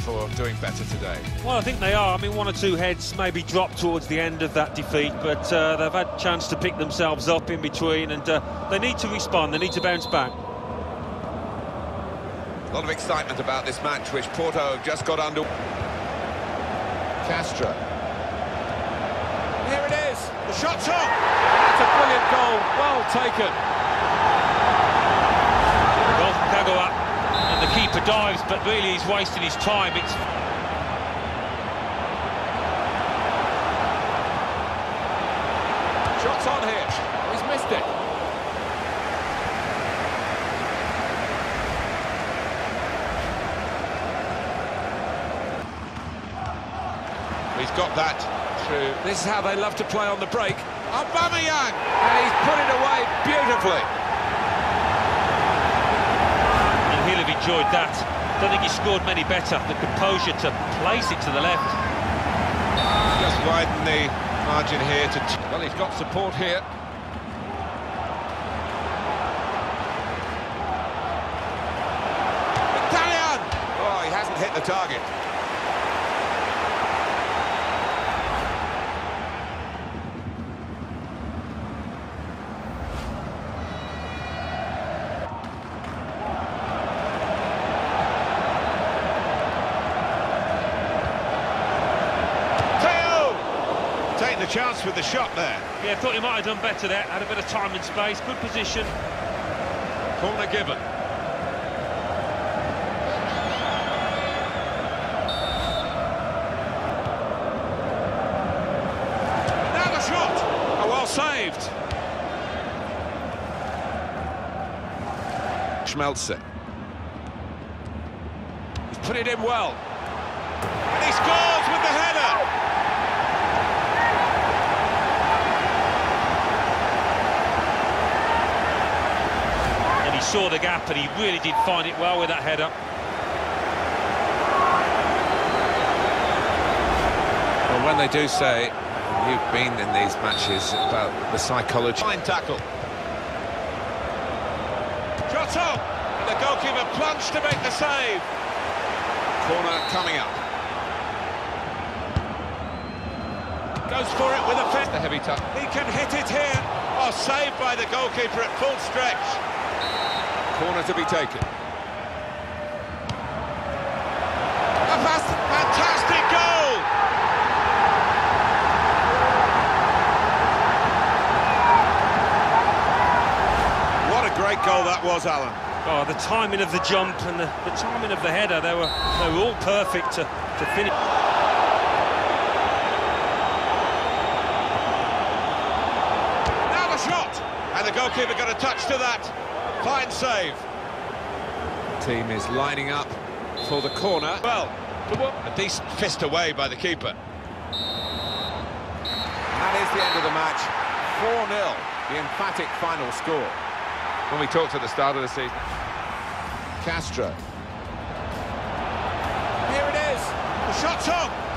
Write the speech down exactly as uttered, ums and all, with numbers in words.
for doing better today. Well, I think they are. I mean, one or two heads maybe dropped towards the end of that defeat, but uh, they've had a chance to pick themselves up in between, and uh, they need to respond, they need to bounce back. A lot of excitement about this match, which Porto have just got under. Castro. Here it is. The shot's on. That's a brilliant goal. Well taken. Well, Kagawa, and the keeper dives, but really he's wasting his time. It's Shots on here. He's missed it. He's got that through. This is how they love to play on the break. Aubameyang! And he's put it away beautifully. And he'll have enjoyed that. Don't think he scored many better. The composure to place it to the left. Just widen the margin here to... Well, he's got support here. Italian! Oh, he hasn't hit the target. Take the chance with the shot there. Yeah, thought he might have done better there. Had a bit of time and space, good position. Corner given. Now the shot! Oh, well saved. Schmelzer. He's put it in well. And he scores with the header! He saw the gap and he really did find it well with that header. Well, when they do say, you've been in these matches, about the psychology. Fine tackle. Shot on! And the goalkeeper plunged to make the save. Corner coming up. Goes for it with a fist. The heavy touch. He can hit it here. Oh, saved by the goalkeeper at full stretch. Corner to be taken. A fast, fantastic goal! What a great goal that was, Alan. Oh, the timing of the jump and the, the timing of the header, they were, they were all perfect to, to finish. Now the shot! And the goalkeeper got a touch to that. Fine save. Team is lining up for the corner. Well, a decent fist away by the keeper. That is the end of the match. four nil, the emphatic final score. When we talked at the start of the season. Castro. Here it is. The shot's on.